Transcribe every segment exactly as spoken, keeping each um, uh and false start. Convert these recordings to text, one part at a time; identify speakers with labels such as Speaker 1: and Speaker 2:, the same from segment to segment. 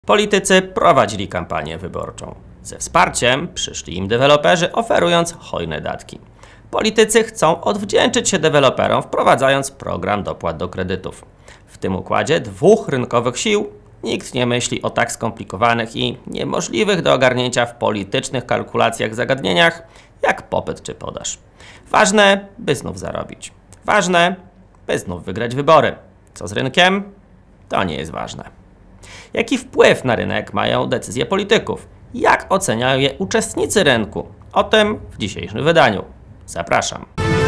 Speaker 1: Politycy prowadzili kampanię wyborczą. Ze wsparciem przyszli im deweloperzy, oferując hojne datki. Politycy chcą odwdzięczyć się deweloperom, wprowadzając program dopłat do kredytów. W tym układzie dwóch rynkowych sił nikt nie myśli o tak skomplikowanych i niemożliwych do ogarnięcia w politycznych kalkulacjach zagadnieniach jak popyt czy podaż. Ważne, by znów zarobić. Ważne, by znów wygrać wybory. Co z rynkiem? To nie jest ważne. Jaki wpływ na rynek mają decyzje polityków? Jak oceniają je uczestnicy rynku? O tym w dzisiejszym wydaniu. Zapraszam.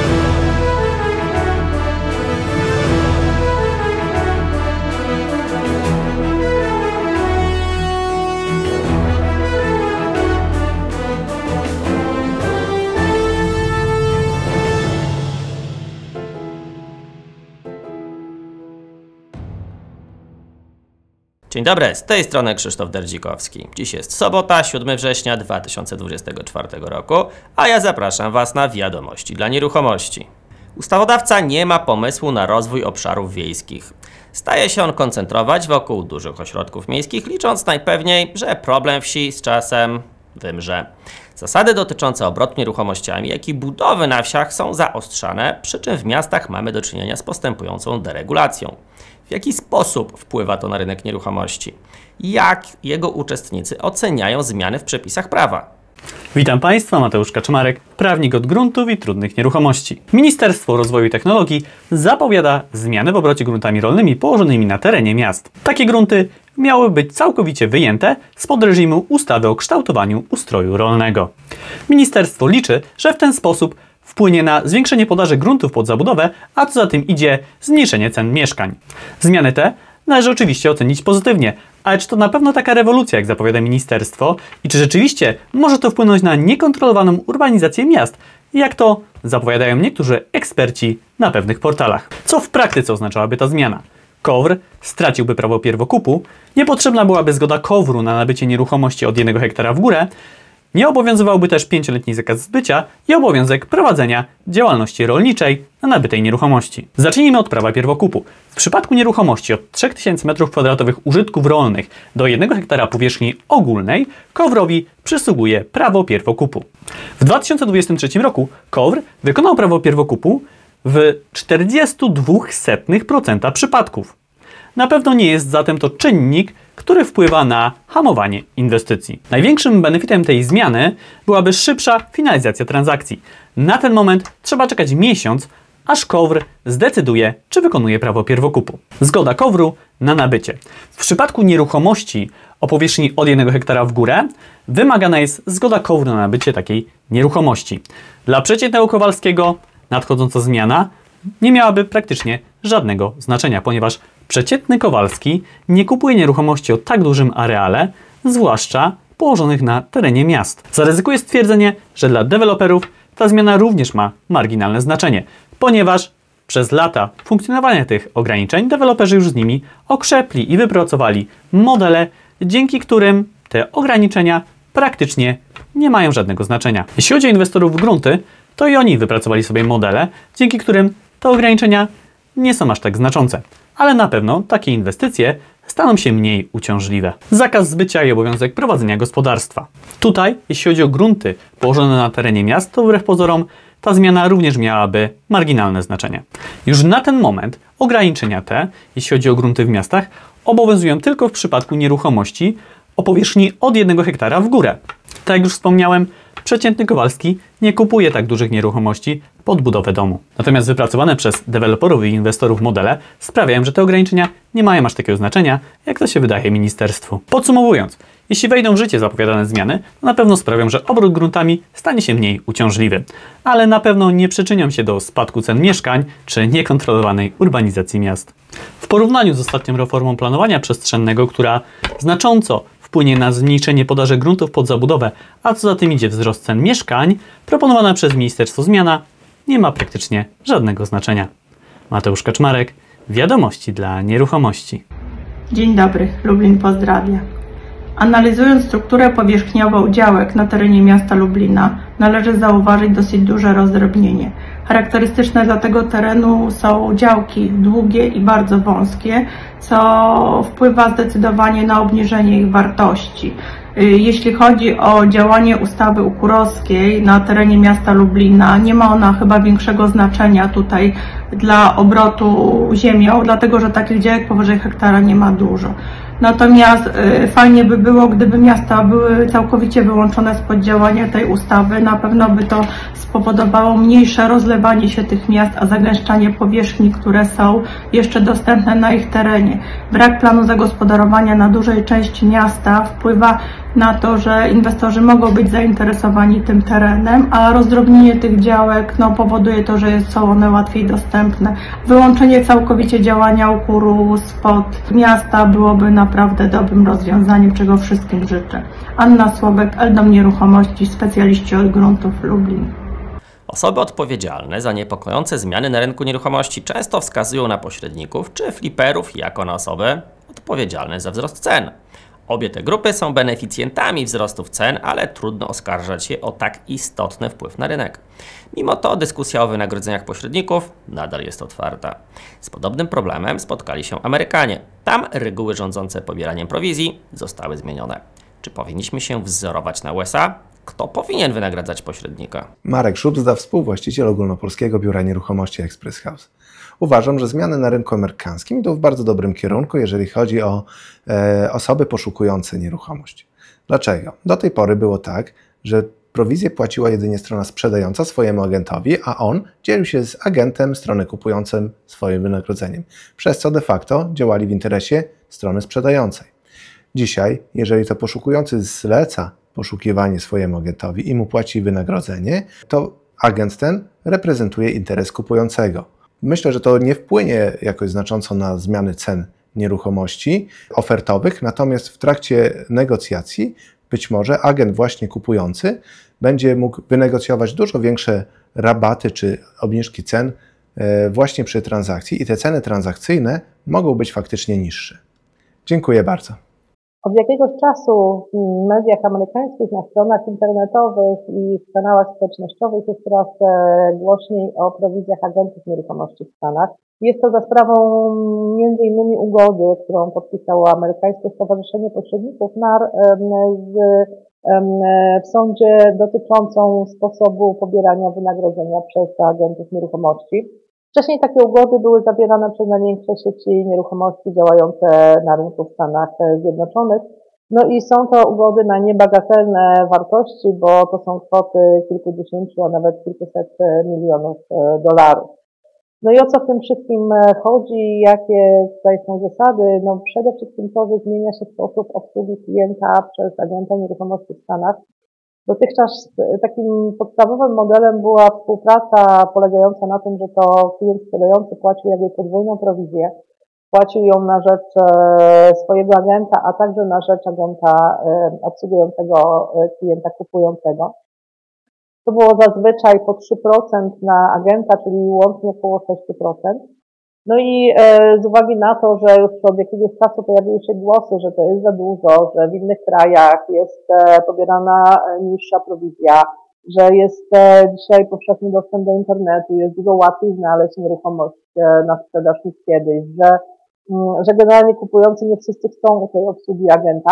Speaker 1: Dzień dobry, z tej strony Krzysztof Derdzikowski. Dziś jest sobota, siódmego września dwa tysiące dwudziestego czwartego roku, a ja zapraszam Was na wiadomości dla nieruchomości. Ustawodawca nie ma pomysłu na rozwój obszarów wiejskich. Staje się on koncentrować wokół dużych ośrodków miejskich, licząc najpewniej, że problem wsi z czasem wymrze. Zasady dotyczące obrotu nieruchomościami, jak i budowy na wsiach są zaostrzane, przy czym w miastach mamy do czynienia z postępującą deregulacją. W jaki sposób wpływa to na rynek nieruchomości? Jak jego uczestnicy oceniają zmiany w przepisach prawa?
Speaker 2: Witam Państwa, Mateusz Kaczmarek, prawnik od gruntów i trudnych nieruchomości. Ministerstwo Rozwoju i Technologii zapowiada zmiany w obrocie gruntami rolnymi położonymi na terenie miast. Takie grunty miały być całkowicie wyjęte spod reżimu ustawy o kształtowaniu ustroju rolnego. Ministerstwo liczy, że w ten sposób wpłynie na zwiększenie podaży gruntów pod zabudowę, a co za tym idzie zmniejszenie cen mieszkań. Zmiany te należy oczywiście ocenić pozytywnie, ale czy to na pewno taka rewolucja, jak zapowiada ministerstwo, i czy rzeczywiście może to wpłynąć na niekontrolowaną urbanizację miast, jak to zapowiadają niektórzy eksperci na pewnych portalach? Co w praktyce oznaczałaby ta zmiana? KOWR straciłby prawo pierwokupu, niepotrzebna byłaby zgoda KOWR-u na nabycie nieruchomości od jednego hektara w górę, nie obowiązywałby też pięcioletni zakaz zbycia i obowiązek prowadzenia działalności rolniczej na nabytej nieruchomości. Zacznijmy od prawa pierwokupu. W przypadku nieruchomości od trzech tysięcy metrów kwadratowych użytków rolnych do jednego hektara powierzchni ogólnej KOWR-owi przysługuje prawo pierwokupu. W dwa tysiące dwudziestym trzecim roku KOWR wykonał prawo pierwokupu w czterdziestu dwóch setnych procenta przypadków. Na pewno nie jest zatem to czynnik, który wpływa na hamowanie inwestycji. Największym benefitem tej zmiany byłaby szybsza finalizacja transakcji. Na ten moment trzeba czekać miesiąc, aż KOWR zdecyduje, czy wykonuje prawo pierwokupu. Zgoda KOWR-u na nabycie. W przypadku nieruchomości o powierzchni od jednego hektara w górę wymagana jest zgoda KOWR-u na nabycie takiej nieruchomości. Dla przeciętnego Kowalskiego nadchodząca zmiana nie miałaby praktycznie żadnego znaczenia, ponieważ przeciętny Kowalski nie kupuje nieruchomości o tak dużym areale, zwłaszcza położonych na terenie miast. Zaryzykuję stwierdzenie, że dla deweloperów ta zmiana również ma marginalne znaczenie, ponieważ przez lata funkcjonowania tych ograniczeń deweloperzy już z nimi okrzepli i wypracowali modele, dzięki którym te ograniczenia praktycznie nie mają żadnego znaczenia. Jeśli chodzi o inwestorów w grunty, to i oni wypracowali sobie modele, dzięki którym te ograniczenia nie są aż tak znaczące. Ale na pewno takie inwestycje staną się mniej uciążliwe. Zakaz zbycia i obowiązek prowadzenia gospodarstwa. Tutaj, jeśli chodzi o grunty położone na terenie miast, to wbrew pozorom ta zmiana również miałaby marginalne znaczenie. Już na ten moment ograniczenia te, jeśli chodzi o grunty w miastach, obowiązują tylko w przypadku nieruchomości o powierzchni od jednego hektara w górę. Tak jak już wspomniałem, przeciętny Kowalski nie kupuje tak dużych nieruchomości pod budowę domu. Natomiast wypracowane przez deweloperów i inwestorów modele sprawiają, że te ograniczenia nie mają aż takiego znaczenia, jak to się wydaje ministerstwu. Podsumowując, jeśli wejdą w życie zapowiadane zmiany, to na pewno sprawią, że obrót gruntami stanie się mniej uciążliwy. Ale na pewno nie przyczynią się do spadku cen mieszkań czy niekontrolowanej urbanizacji miast. W porównaniu z ostatnią reformą planowania przestrzennego, która znacząco wpłynie na zmniejszenie podaży gruntów pod zabudowę, a co za tym idzie wzrost cen mieszkań, proponowana przez ministerstwo zmiana nie ma praktycznie żadnego znaczenia. Mateusz Kaczmarek, wiadomości dla nieruchomości.
Speaker 3: Dzień dobry, Lublin pozdrawia. Analizując strukturę powierzchniową działek na terenie miasta Lublina, należy zauważyć dosyć duże rozdrobnienie. Charakterystyczne dla tego terenu są działki długie i bardzo wąskie, co wpływa zdecydowanie na obniżenie ich wartości. Jeśli chodzi o działanie ustawy ukurowskiej na terenie miasta Lublina, nie ma ona chyba większego znaczenia tutaj dla obrotu ziemią, dlatego że takich działek powyżej hektara nie ma dużo. Natomiast fajnie by było, gdyby miasta były całkowicie wyłączone spod działania tej ustawy. Na pewno by to spowodowało mniejsze rozlewanie się tych miast, a zagęszczanie powierzchni, które są jeszcze dostępne na ich terenie. Brak planu zagospodarowania na dużej części miasta wpływa na to, że inwestorzy mogą być zainteresowani tym terenem, a rozdrobnienie tych działek no, powoduje to, że są one łatwiej dostępne. Wyłączenie całkowicie działania ukuru spod miasta byłoby naprawdę dobrym rozwiązaniem, czego wszystkim życzę. Anna Słowek, Eldom Nieruchomości, specjaliści od gruntów Lublin.
Speaker 1: Osoby odpowiedzialne za niepokojące zmiany na rynku nieruchomości często wskazują na pośredników czy fliperów jako na osoby odpowiedzialne za wzrost cen. Obie te grupy są beneficjentami wzrostów cen, ale trudno oskarżać się o tak istotny wpływ na rynek. Mimo to dyskusja o wynagrodzeniach pośredników nadal jest otwarta. Z podobnym problemem spotkali się Amerykanie. Tam reguły rządzące pobieraniem prowizji zostały zmienione. Czy powinniśmy się wzorować na U S A? Kto powinien wynagradzać pośrednika?
Speaker 4: Marek Szubzda, współwłaściciel ogólnopolskiego biura nieruchomości Express House. Uważam, że zmiany na rynku amerykańskim idą w bardzo dobrym kierunku, jeżeli chodzi o e, osoby poszukujące nieruchomość. Dlaczego? Do tej pory było tak, że prowizję płaciła jedynie strona sprzedająca swojemu agentowi, a on dzielił się z agentem strony kupującej swoim wynagrodzeniem, przez co de facto działali w interesie strony sprzedającej. Dzisiaj, jeżeli to poszukujący zleca poszukiwanie swojemu agentowi i mu płaci wynagrodzenie, to agent ten reprezentuje interes kupującego. Myślę, że to nie wpłynie jakoś znacząco na zmiany cen nieruchomości ofertowych, natomiast w trakcie negocjacji być może agent właśnie kupujący będzie mógł wynegocjować dużo większe rabaty czy obniżki cen właśnie przy transakcji i te ceny transakcyjne mogą być faktycznie niższe. Dziękuję bardzo.
Speaker 5: Od jakiegoś czasu w mediach amerykańskich, na stronach internetowych i w kanałach społecznościowych jest coraz głośniej o prowizjach agentów nieruchomości w Stanach. Jest to za sprawą między innymi ugody, którą podpisało Amerykańskie Stowarzyszenie Pośredników N A R z, w sądzie dotyczącą sposobu pobierania wynagrodzenia przez agentów nieruchomości. Wcześniej takie ugody były zawierane przez największe sieci nieruchomości działające na rynku w Stanach Zjednoczonych. No i są to ugody na niebagatelne wartości, bo to są kwoty kilkudziesięciu, a nawet kilkuset milionów dolarów. No i o co w tym wszystkim chodzi? Jakie tutaj są zasady? No przede wszystkim to, że zmienia się sposób obsługi klienta przez agenta nieruchomości w Stanach. Dotychczas takim podstawowym modelem była współpraca polegająca na tym, że to klient sprzedający płacił jakby podwójną prowizję. Płacił ją na rzecz swojego agenta, a także na rzecz agenta obsługującego klienta kupującego. To było zazwyczaj po trzy procent na agenta, czyli łącznie około sześć procent. No i z uwagi na to, że już od jakiegoś czasu pojawiły się głosy, że to jest za dużo, że w innych krajach jest pobierana niższa prowizja, że jest dzisiaj powszechny dostęp do internetu, jest dużo łatwiej znaleźć nieruchomość na sprzedaż niż kiedyś, że, że generalnie kupujący nie wszyscy chcą tej obsługi agenta,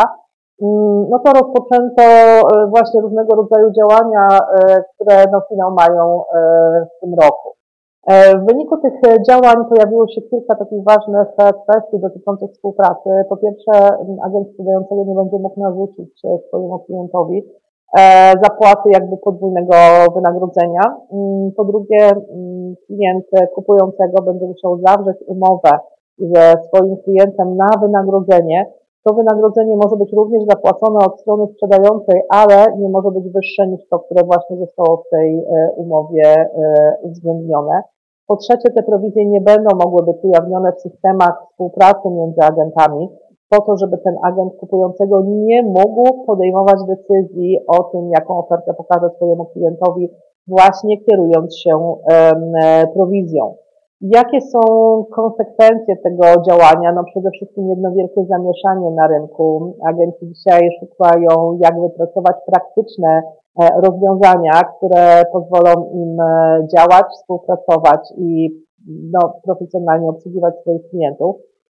Speaker 5: no to rozpoczęto właśnie różnego rodzaju działania, które no finał mają w tym roku. W wyniku tych działań pojawiło się kilka takich ważnych kwestii dotyczących współpracy. Po pierwsze, agent sprzedającego nie będzie mógł narzucić swojemu klientowi zapłaty jakby podwójnego wynagrodzenia. Po drugie, klient kupującego będzie musiał zawrzeć umowę ze swoim klientem na wynagrodzenie. To wynagrodzenie może być również zapłacone od strony sprzedającej, ale nie może być wyższe niż to, które właśnie zostało w tej umowie uwzględnione. Po trzecie, te prowizje nie będą mogły być ujawnione w systemach współpracy między agentami, po to, żeby ten agent kupującego nie mógł podejmować decyzji o tym, jaką ofertę pokaże swojemu klientowi, właśnie kierując się prowizją. Jakie są konsekwencje tego działania? No przede wszystkim jedno wielkie zamieszanie na rynku. Agencje dzisiaj szukają, jak wypracować praktyczne rozwiązania, które pozwolą im działać, współpracować i no, profesjonalnie obsługiwać swoich klientów.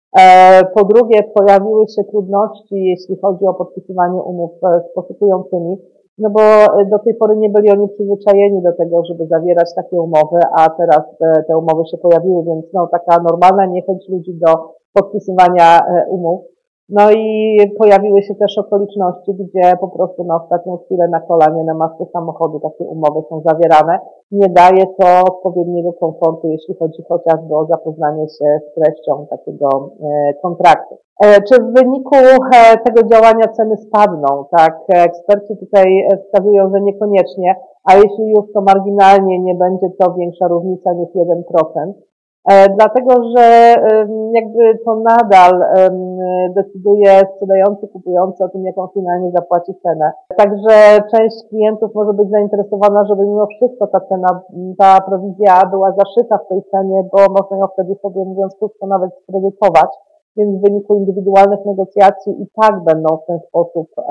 Speaker 5: Po drugie, pojawiły się trudności, jeśli chodzi o podpisywanie umów z poszukującymi, no bo do tej pory nie byli oni przyzwyczajeni do tego, żeby zawierać takie umowy, a teraz te, te umowy się pojawiły, więc no taka normalna niechęć ludzi do podpisywania umów. No i pojawiły się też okoliczności, gdzie po prostu na ostatnią chwilę na kolanie, na masce samochodu takie umowy są zawierane. Nie daje to odpowiedniego komfortu, jeśli chodzi chociażby o zapoznanie się z treścią takiego kontraktu. Czy w wyniku tego działania ceny spadną? Tak, eksperci tutaj wskazują, że niekoniecznie, a jeśli już to marginalnie, nie będzie to większa różnica niż jeden procent. Dlatego, że jakby to nadal decyduje sprzedający, kupujący o tym, jaką finalnie zapłaci cenę. Także część klientów może być zainteresowana, żeby mimo wszystko ta cena, ta prowizja była zaszyta w tej cenie, bo można ją wtedy sobie, mówiąc krótko, nawet skredytować. Więc w wyniku indywidualnych negocjacji i tak będą w ten sposób e,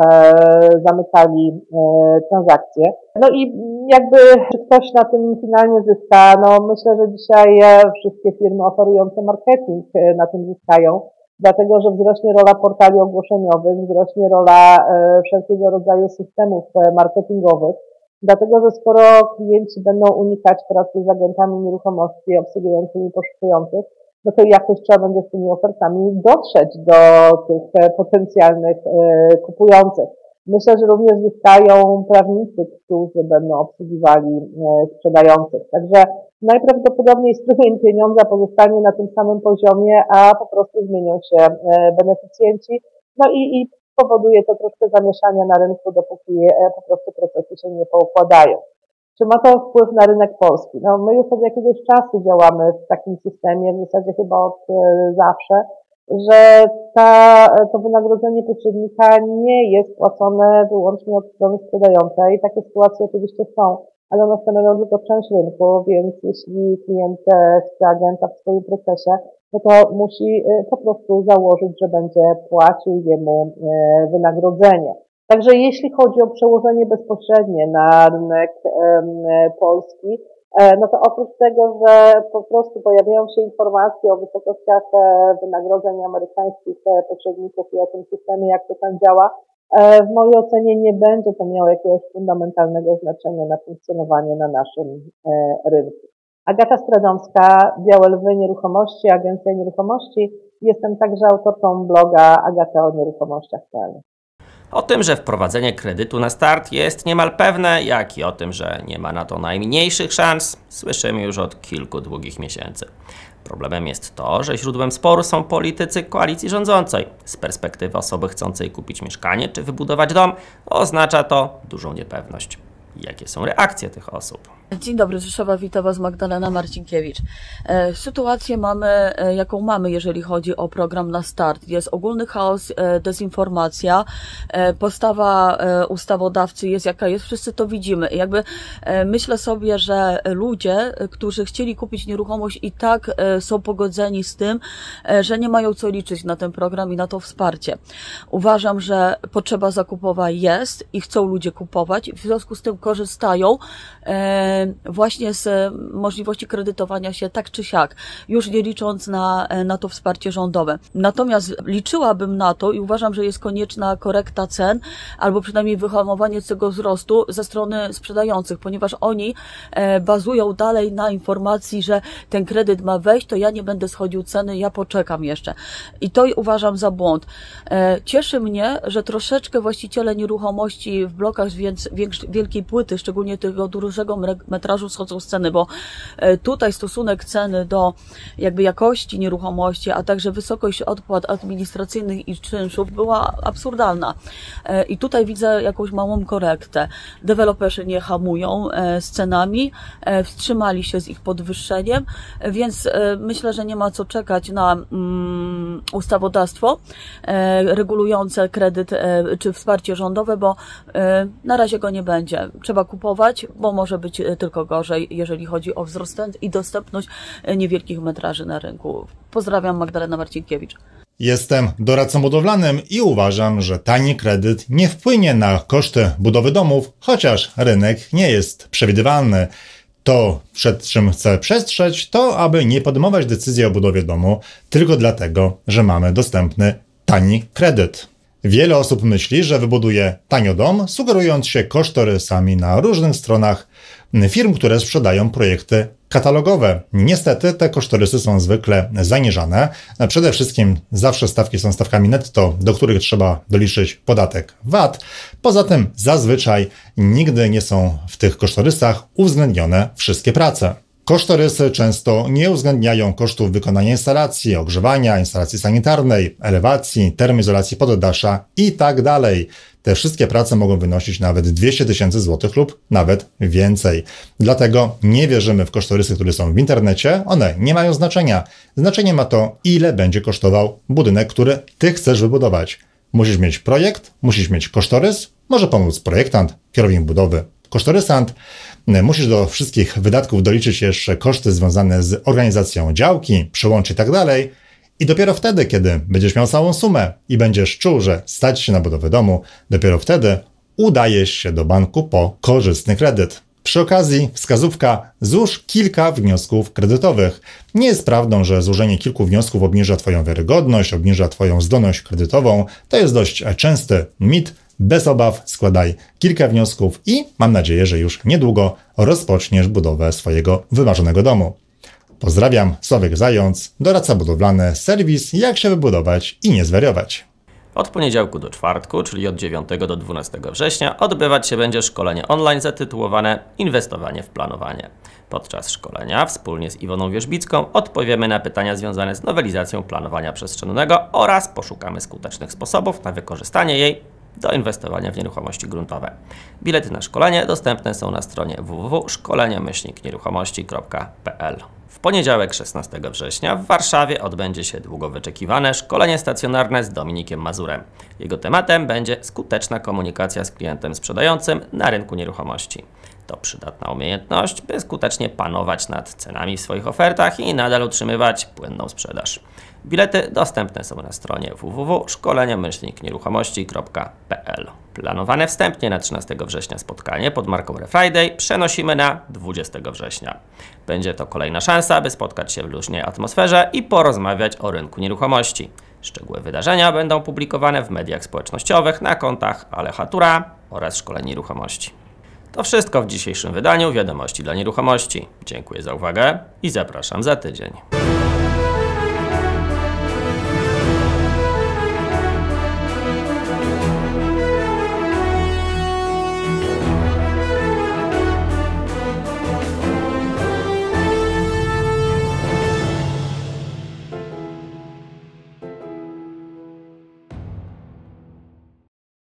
Speaker 5: zamykali e, transakcje. No i jakby czy ktoś na tym finalnie zyska? No myślę, że dzisiaj e, wszystkie firmy oferujące marketing e, na tym zyskają, dlatego że wzrośnie rola portali ogłoszeniowych, wzrośnie rola e, wszelkiego rodzaju systemów e, marketingowych, dlatego że skoro klienci będą unikać pracy z agentami nieruchomości obsługującymi poszukujących, no to jakoś trzeba będzie z tymi ofertami dotrzeć do tych potencjalnych kupujących. Myślę, że również zyskają prawnicy, którzy będą obsługiwali sprzedających. Także najprawdopodobniej strumień pieniądza pozostanie na tym samym poziomie, a po prostu zmienią się beneficjenci. No i, i powoduje to troszkę zamieszania na rynku, dopóki po prostu procesy się nie poukładają. Czy ma to wpływ na rynek polski? No, my już od jakiegoś czasu działamy w takim systemie, w zasadzie chyba od e, zawsze, że ta, to wynagrodzenie pośrednika nie jest płacone wyłącznie od strony sprzedającej. Takie sytuacje oczywiście są, ale one stanowią tylko część rynku, więc jeśli klient chce agenta w swoim procesie, no to musi po prostu założyć, że będzie płacił jemu e, wynagrodzenie. Także jeśli chodzi o przełożenie bezpośrednie na rynek e, polski, e, no to oprócz tego, że po prostu pojawiają się informacje o wysokościach e, wynagrodzeń amerykańskich e, pośredników i o tym systemie, jak to tam działa, e, w mojej ocenie nie będzie to miało jakiegoś fundamentalnego znaczenia na funkcjonowanie na naszym e, rynku. Agata Stradomska, Białe Lwy Nieruchomości, Agencja Nieruchomości. Jestem także autorką bloga Agata o nieruchomościach kropka p l.
Speaker 1: O tym, że wprowadzenie kredytu na start jest niemal pewne, jak i o tym, że nie ma na to najmniejszych szans, słyszymy już od kilku długich miesięcy. Problemem jest to, że źródłem sporu są politycy koalicji rządzącej. Z perspektywy osoby chcącej kupić mieszkanie czy wybudować dom, oznacza to dużą niepewność. Jakie są reakcje tych osób?
Speaker 6: Dzień dobry, z Rzeszowa, witam Was Magdalena Marcinkiewicz. Sytuację mamy, jaką mamy, jeżeli chodzi o program na start. Jest ogólny chaos, dezinformacja, postawa ustawodawcy jest jaka jest, wszyscy to widzimy. I jakby myślę sobie, że ludzie, którzy chcieli kupić nieruchomość i tak są pogodzeni z tym, że nie mają co liczyć na ten program i na to wsparcie. Uważam, że potrzeba zakupowa jest i chcą ludzie kupować, w związku z tym korzystają właśnie z możliwości kredytowania się tak czy siak, już nie licząc na, na to wsparcie rządowe. Natomiast liczyłabym na to i uważam, że jest konieczna korekta cen, albo przynajmniej wyhamowanie tego wzrostu ze strony sprzedających, ponieważ oni bazują dalej na informacji, że ten kredyt ma wejść, to ja nie będę schodził ceny, ja poczekam jeszcze. I to uważam za błąd. Cieszy mnie, że troszeczkę właściciele nieruchomości w blokach więc wielkiej płyty, szczególnie tego dużego metrażu schodzą z ceny, bo tutaj stosunek ceny do jakby jakości nieruchomości, a także wysokość opłat administracyjnych i czynszów była absurdalna. I tutaj widzę jakąś małą korektę. Deweloperzy nie hamują z cenami, wstrzymali się z ich podwyższeniem, więc myślę, że nie ma co czekać na um, ustawodawstwo regulujące kredyt czy wsparcie rządowe, bo na razie go nie będzie. trzeba kupować, bo może być tylko gorzej, jeżeli chodzi o wzrost cen i dostępność niewielkich metraży na rynku. Pozdrawiam, Magdalena Marcinkiewicz.
Speaker 7: Jestem doradcą budowlanym i uważam, że tani kredyt nie wpłynie na koszty budowy domów, chociaż rynek nie jest przewidywalny. To, przed czym chcę przestrzec, to aby nie podejmować decyzji o budowie domu tylko dlatego, że mamy dostępny tani kredyt. Wiele osób myśli, że wybuduje tanio dom, sugerując się kosztorysami na różnych stronach firm, które sprzedają projekty katalogowe. Niestety te kosztorysy są zwykle zaniżane. Przede wszystkim zawsze stawki są stawkami netto, do których trzeba doliczyć podatek V A T. Poza tym zazwyczaj nigdy nie są w tych kosztorysach uwzględnione wszystkie prace. Kosztorysy często nie uwzględniają kosztów wykonania instalacji, ogrzewania, instalacji sanitarnej, elewacji, termoizolacji poddasza i tak dalej. Te wszystkie prace mogą wynosić nawet dwieście tysięcy złotych lub nawet więcej. Dlatego nie wierzymy w kosztorysy, które są w internecie. One nie mają znaczenia. Znaczenie ma to, ile będzie kosztował budynek, który ty chcesz wybudować. Musisz mieć projekt, musisz mieć kosztorys, może pomóc projektant, kierownik budowy, kosztorysant. Musisz do wszystkich wydatków doliczyć jeszcze koszty związane z organizacją działki, przyłączy i tak dalej. I dopiero wtedy, kiedy będziesz miał całą sumę i będziesz czuł, że stać się na budowę domu, dopiero wtedy udajesz się do banku po korzystny kredyt. Przy okazji wskazówka: złóż kilka wniosków kredytowych. Nie jest prawdą, że złożenie kilku wniosków obniża Twoją wiarygodność, obniża Twoją zdolność kredytową. To jest dość częsty mit. Bez obaw składaj kilka wniosków i mam nadzieję, że już niedługo rozpoczniesz budowę swojego wymarzonego domu. Pozdrawiam, Sławek Zając, doradca budowlany, serwis Jak się wybudować i nie zwariować.
Speaker 1: Od poniedziałku do czwartku, czyli od dziewiątego do dwunastego września, odbywać się będzie szkolenie online zatytułowane Inwestowanie w planowanie. Podczas szkolenia wspólnie z Iwoną Wierzbicką odpowiemy na pytania związane z nowelizacją planowania przestrzennego oraz poszukamy skutecznych sposobów na wykorzystanie jej do inwestowania w nieruchomości gruntowe. Bilety na szkolenie dostępne są na stronie w w w kropka szkolenie myślnik nieruchomości kropka p l. W poniedziałek szesnastego września w Warszawie odbędzie się długo wyczekiwane szkolenie stacjonarne z Dominikiem Mazurem. Jego tematem będzie skuteczna komunikacja z klientem sprzedającym na rynku nieruchomości. To przydatna umiejętność, by skutecznie panować nad cenami w swoich ofertach i nadal utrzymywać płynną sprzedaż. Bilety dostępne są na stronie w w w kropka szkolenie myślnik nieruchomości kropka p l. Planowane wstępnie na trzynastego września spotkanie pod marką ReFriday przenosimy na dwudziestego września. Będzie to kolejna szansa, by spotkać się w luźnej atmosferze i porozmawiać o rynku nieruchomości. Szczegóły wydarzenia będą publikowane w mediach społecznościowych na kontach Alechatura oraz Szkoleń Nieruchomości. To wszystko w dzisiejszym wydaniu Wiadomości dla Nieruchomości. Dziękuję za uwagę i zapraszam za tydzień.